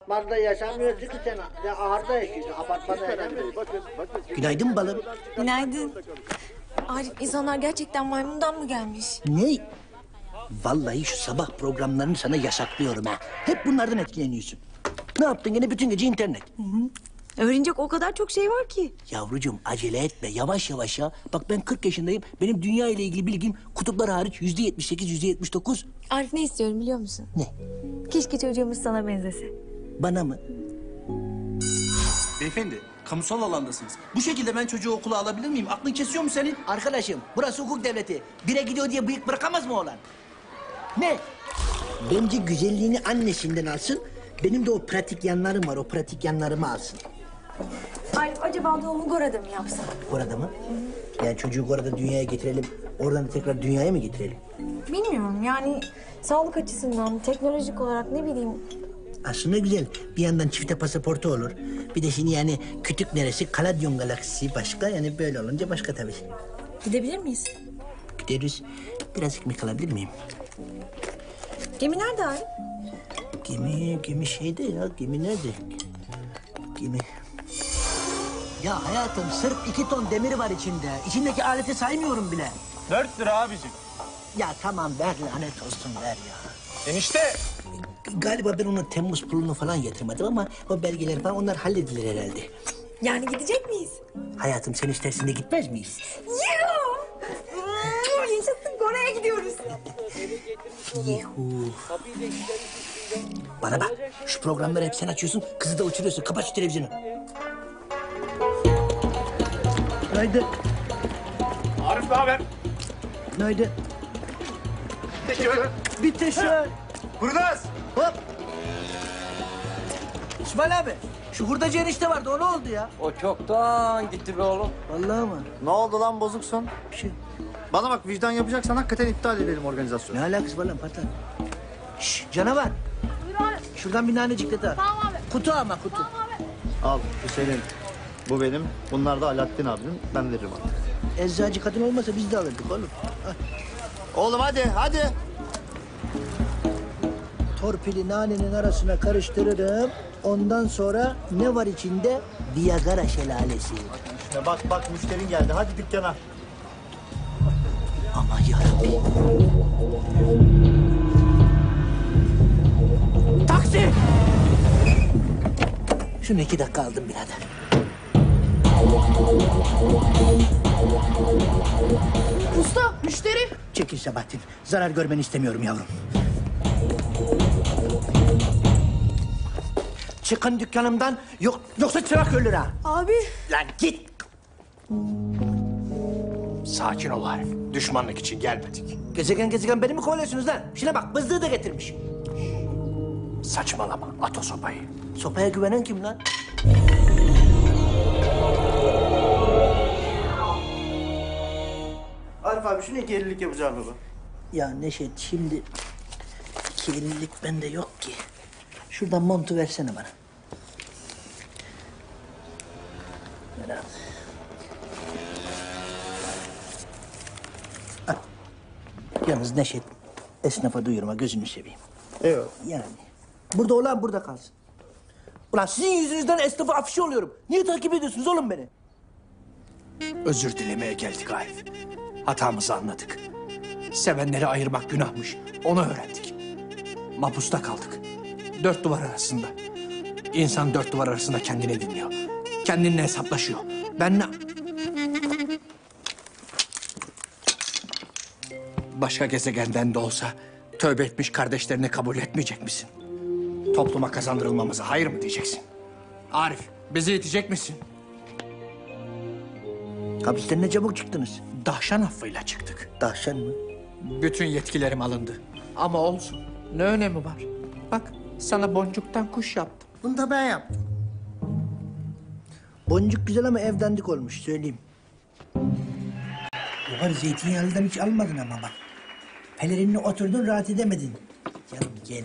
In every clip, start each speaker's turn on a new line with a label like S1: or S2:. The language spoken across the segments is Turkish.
S1: apartmanda yaşamıyorsun ki sen. Ya ahırda yaşıyorsun. Apartmanda yaşamıyorsun.
S2: Günaydın balım.
S3: Günaydın. Arif, insanlar gerçekten maymundan mı gelmiş?
S2: Ne? Vallahi şu sabah programlarını sana yasaklıyorum ha. Hep bunlardan etkileniyorsun. Ne yaptın gene bütün gece internet?
S3: Öğrenecek o kadar çok şey var ki.
S2: Yavrucuğum acele etme yavaş yavaş ya. Bak ben 40 yaşındayım. Benim dünya ile ilgili bilgim kutuplar hariç %78, %79.
S3: Arif, ne istiyorum biliyor musun?
S2: Ne?
S3: Keşke çocuğumuz sana benzese.
S2: Bana mı?
S4: Beyefendi, kamusal alandasınız. Bu şekilde ben çocuğu okula alabilir miyim? Aklın kesiyor mu senin?
S2: Arkadaşım burası hukuk devleti. Bire gidiyor diye bıyık bırakamaz mı oğlan? Ne? Bence güzelliğini annesinden alsın. Benim de o pratik yanlarım var. O pratik yanlarımı alsın.
S3: Arif, acaba doğumu Gora'da mı yapsak?
S2: Orada mı? Yani çocuğu orada dünyaya getirelim. Oradan da tekrar dünyaya mı getirelim?
S3: Bilmiyorum yani sağlık açısından, teknolojik olarak ne bileyim.
S2: Aslında güzel. Bir yandan çifte pasaportu olur. Bir de şimdi yani kütük neresi? Kaladyon galaksisi başka. Yani böyle olunca başka tabii.
S3: Gidebilir miyiz?
S2: Gideriz. Biraz ekmek alabilir miyim?
S3: Gemi nerede Arif?
S2: Gemi şeyde ya. Gemi nerede? Gemi... Ya hayatım sırf 2 ton demiri var içinde. İçindeki aleti saymıyorum bile.
S5: 4 lira abicim.
S2: Ya tamam ver lanet olsun ver ya.
S5: Enişte.
S2: Galiba ben onun Temmuz pulunu falan yatırmadım ama o belgeler falan onlar halledilir herhalde.
S3: Yani gidecek miyiz?
S2: Hayatım sen istersin de gitmez miyiz?
S3: Yaşasın, Gora'ya gidiyoruz.
S2: Yuhu. Bana bak şu programları hep sen açıyorsun kızı da uçuruyorsun. Kapat şu televizyonu. Haydi.
S5: Arif ne haber?
S2: Haydi. Bitti şu an.
S5: Kurnaz.
S2: Hop. İsmail abi şu hurdacı enişte vardı o ne oldu ya?
S6: O çoktan gitti be oğlum.
S2: Vallahi mı?
S7: Ne oldu lan bozuksun?
S2: Bir şey.
S7: Bana bak vicdan yapacaksan hakikaten iptal edelim organizasyonu.
S2: Ne alakası var lan patron? Şşş canavar. Şuradan bir nanecik de daha. Tamam abi. Kutu ama kutu.
S7: Al bu senin. Bu benim. Bunlar da Alaaddin abinin. Ben veririm artık.
S2: Eczacı kadın olmasa biz de alırdık oğlum. Al.
S7: Oğlum hadi.
S2: Torpili nanenin arasına karıştırırım. Ondan sonra ne var içinde? Viagra şelalesi.
S7: İşte bak müşterin geldi. Hadi dükkana.
S2: Aman yarabbim. Taksi! Şunu 2 dakika aldım birader.
S3: Usta, müşteri.
S2: Çekil Sabahattin. Zarar görmeni istemiyorum yavrum. Çıkın dükkanımdan. Yoksa çırak ölür ha.
S3: Abi.
S2: Lan git.
S4: Sakin ol Arif. Düşmanlık için gelmedik.
S2: Gezegen beni mi kovalıyorsunuz lan? Şuna bak bızlığı da getirmiş.
S4: Saçmalama. At o sopayı.
S2: Sopaya güvenen kim lan?
S7: Arif abi şunu 2.50'lik yapacağım baba.
S2: Ya Neşet şimdi 2.50'lik bende yok ki. Şuradan montu versene bana. Ver abi. Al. Yalnız Neşet esnafa duyurma gözünü seveyim.
S7: Eyvallah.
S2: Yani burada olan burada kalsın. Ulan sizin yüzünüzden esnafa afişe oluyorum. Niye takip ediyorsunuz oğlum beni?
S4: Özür dilemeye geldik Arif. Hatamızı anladık. Sevenleri ayırmak günahmış. Onu öğrendik. Mahpusta kaldık. 4 duvar arasında. İnsan 4 duvar arasında kendini dinliyor. Kendinle hesaplaşıyor. Ben ne... Başka gezegenden de olsa tövbe etmiş kardeşlerini kabul etmeyecek misin? Topluma kazandırılmamıza hayır mı diyeceksin? Arif, bizi itecek misin?
S2: Hapisten ne çabuk çıktınız?
S4: Dahşan affıyla çıktık.
S2: Dahşan mı?
S4: Bütün yetkilerim alındı. Ama olsun. Ne önemi var? Bak sana boncuktan kuş yaptım.
S2: Bunu da ben yaptım. Boncuk güzel ama evdendik olmuş söyleyeyim. Yukarı zeytinyağlıdan hiç almadın ama bak. Pelerinle oturdun rahat edemedin. Canım gel.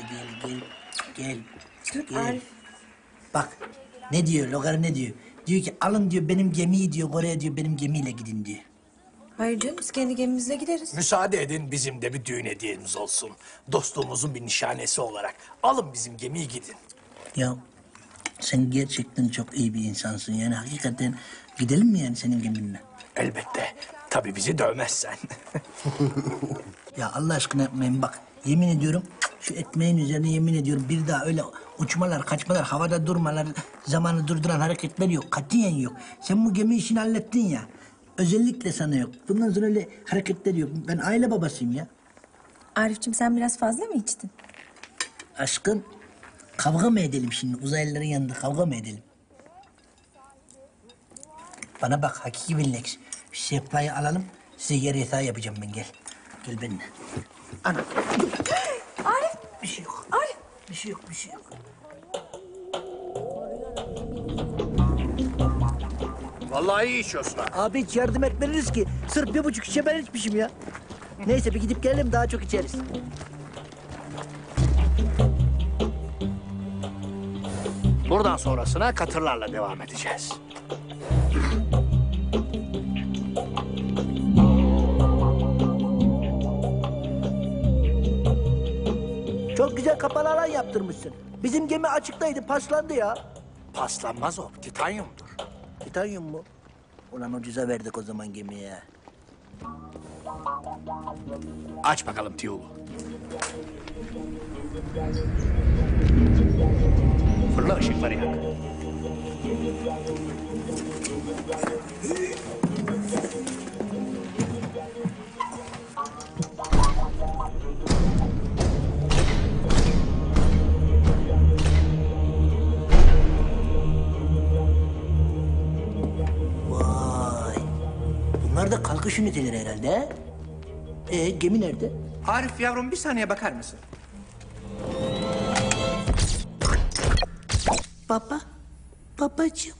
S2: Gel. Bak ne diyor Logar ne diyor? Diyor ki alın diyor benim gemiyi diyor oraya diyor benim gemiyle gidin diyor.
S3: Hayır canım, biz kendi gemimizle gideriz.
S4: Müsaade edin bizim de bir düğün hediyemiz olsun. Dostluğumuzun bir nişanesi olarak. Alın bizim gemiyi gidin.
S2: Ya sen gerçekten çok iyi bir insansın. Yani hakikaten gidelim mi yani senin geminle?
S4: Elbette. Tabii bizi dövmezsen.
S2: Ya Allah aşkına yapmayın bak. Yemin ediyorum şu ekmeğin üzerine yemin ediyorum bir daha öyle uçmalar, kaçmalar, havada durmalar, zamanı durduran hareketler yok. Katiyen yok. Sen bu gemi işini hallettin ya. Özellikle sana yok. Bundan sonra öyle hareketler yok. Ben aile babasıyım ya.
S3: Arif'ciğim sen biraz fazla mı içtin?
S2: Aşkım kavga mı edelim şimdi? Uzaylıların yanında kavga mı edelim? Bana bak hakiki Villex. Sehpayı alalım. Size yer yatağı yapacağım ben gel. Gel benimle. Ana.
S3: Arif!
S2: Bir şey yok.
S3: Arif!
S2: Bir şey yok, bir şey yok.
S4: Vallahi iyi içiyorsun ha.
S2: Abi hiç yardım etmediniz ki. Sırf 1,5 şişe ben içmişim ya. Neyse bir gidip gelelim daha çok içeriz.
S4: Buradan sonrasına katırlarla devam edeceğiz.
S2: Çok güzel kapalı alan yaptırmışsın. Bizim gemi açıktaydı, paslandı ya.
S4: Paslanmaz o, titanyumdur.
S2: Titanyum mu? Ulan ucuza verdik o zaman gemiye.
S4: Aç bakalım tiyulu. Fırla ışıkları yak.
S2: Vay. Bunlar da kalkış üniteleri herhalde. Gemi nerede?
S4: Arif yavrum bir saniye bakar mısın?
S2: Baba. Babacığım.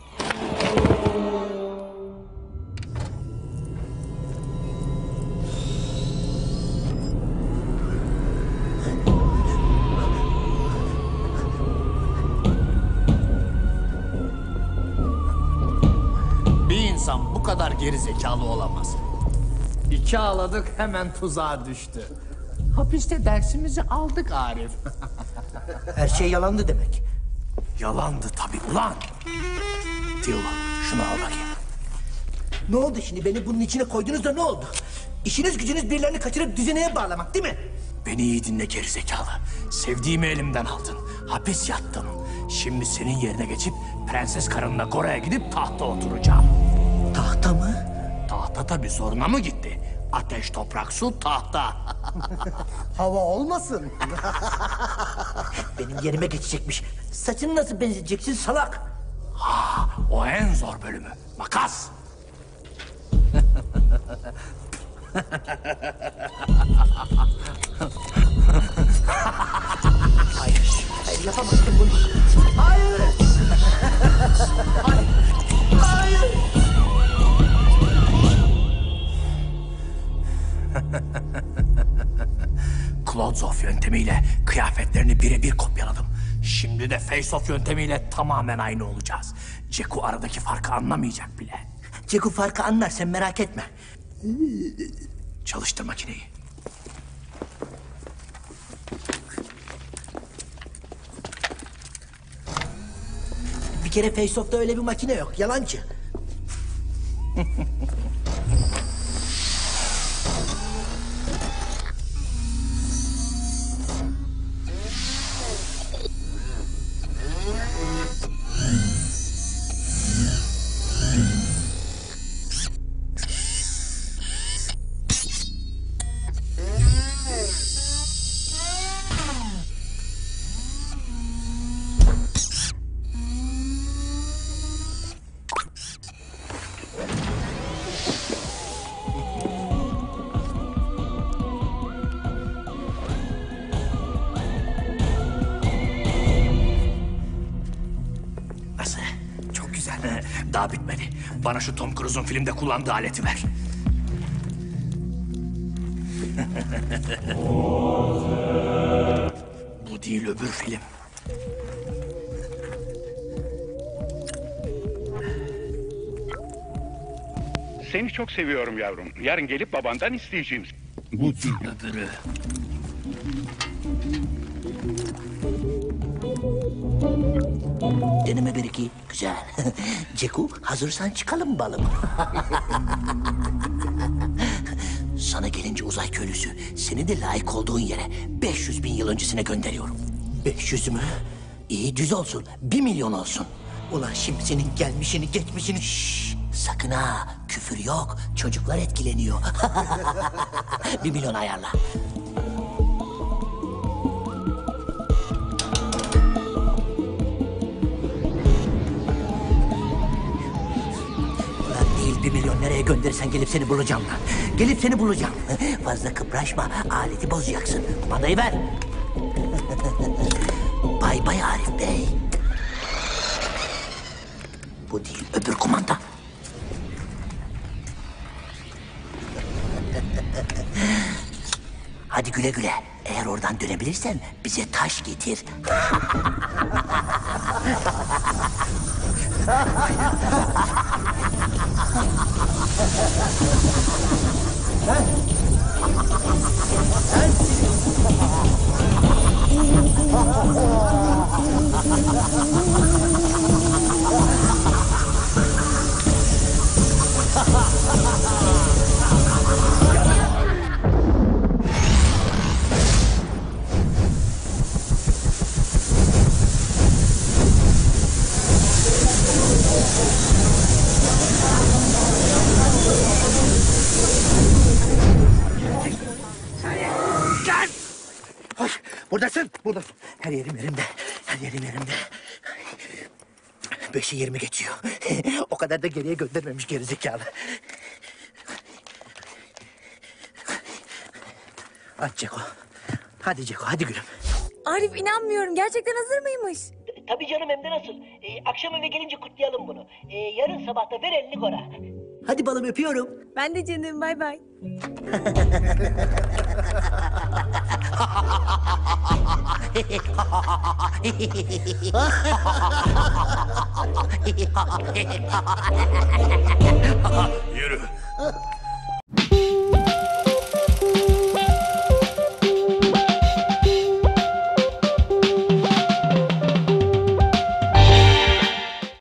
S8: Bir insan bu kadar gerizekalı olamaz. 2 ağladık hemen tuzağa düştü. Hapiste dersimizi aldık Arif.
S2: Her şey yalandı demek.
S4: Yalandı tabii ulan. Tiyulu şunu al bakayım.
S2: Ne oldu şimdi? Beni bunun içine koydunuz da ne oldu? İşiniz gücünüz birilerini kaçırıp düzeneye bağlamak değil mi?
S4: Beni iyi dinle gerizekalı. Sevdiğimi elimden aldın. Hapis yattım. Şimdi senin yerine geçip prenses karınla Gora'ya gidip tahta oturacağım.
S2: Tahta mı?
S4: Tahta tabii zoruna mı gitti? Ateş, toprak, su, tahta.
S2: Hava olmasın. Benim yerime geçecekmiş. Saçını nasıl benzeteceksin salak?
S4: O en zor bölümü. Makas.
S2: Hayır, hayır yapamazsın bunu. Hayır! Hayır! Hayır!
S4: Clothes-off yöntemiyle kıyafetlerini birebir kopyaladım. Şimdi de face-off yöntemiyle tamamen aynı olacağız. Ceku aradaki farkı anlamayacak bile.
S2: Ceku farkı anlar sen merak etme.
S4: Çalıştır makineyi.
S2: Bir kere Face-Off'ta öyle bir makine yok. Yalancı.
S4: Nasıl? Çok güzel. Daha bitmedi. Bana şu Tom Cruise'un filmde kullandığı aleti ver. Bu değil öbür film.
S9: Seni çok seviyorum yavrum. Yarın gelip babandan isteyeceğim.
S4: Bu değil öbürü.
S2: Deneme bir iki. Güzel. Ceku hazırsan çıkalım balım. Sana gelince uzay köylüsü seni de layık olduğun yere 500 bin yıl öncesine gönderiyorum. 500 mü? İyi düz olsun. 1 milyon olsun. Ulan şimdi senin gelmişini geçmişini... Şşş, sakın ha küfür yok. Çocuklar etkileniyor. 1 milyon ayarla. Değil 1 milyon nereye gönderirsen gelip seni bulacağım lan. Gelip seni bulacağım. Fazla kıpraşma aleti bozacaksın. Kumandayı ver. Bay bay Arif Bey. Bu değil öbür kumanda. Hadi güle güle. Eğer oradan dönebilirsen bize taş getir. Buradasın, buradasın. Her yerim yerimde, her yerim yerimde. 5'i 20 geçiyor. O kadar da geriye göndermemiş gerizekalı. Hadi Ceko. Hadi Ceko, hadi gülüm.
S3: Arif inanmıyorum. Gerçekten hazır mıymış?
S1: Tabii canım hem de nasıl. Akşam eve gelince kutlayalım bunu. Yarın sabah da ver elini Gora.
S2: Hadi balım öpüyorum.
S3: Ben de canım. Bay bay.
S8: Yürü.